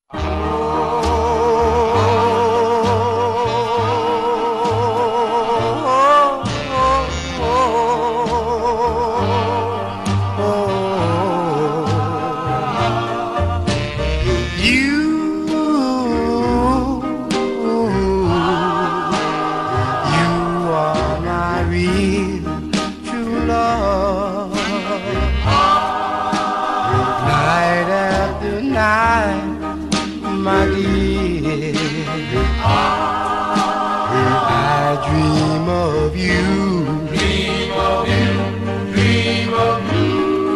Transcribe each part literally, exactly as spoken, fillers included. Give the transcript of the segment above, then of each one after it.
My dear, I dream of you, dream of you, dream of you.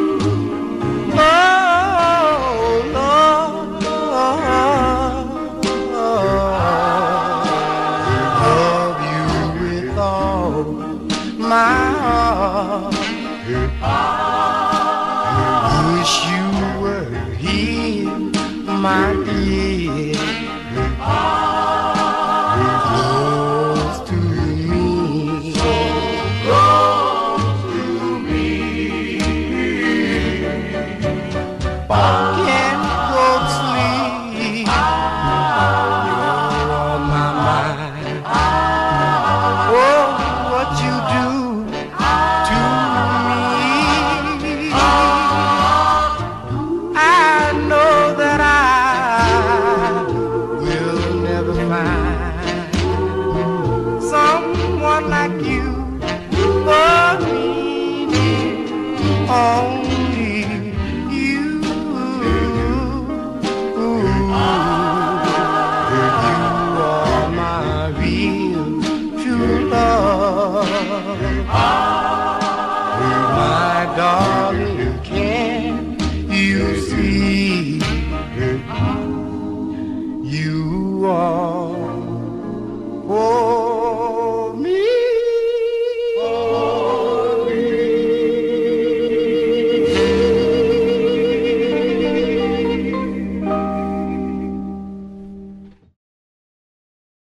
Oh Lord, love you with all my heart. Wish you were here, my dear, close to me, so close to me. Can't go to sleep, you're on my mind. Oh, what you do to me, I know that I someone like you for me, only you. You are my real true love, my darling. Can you see? You are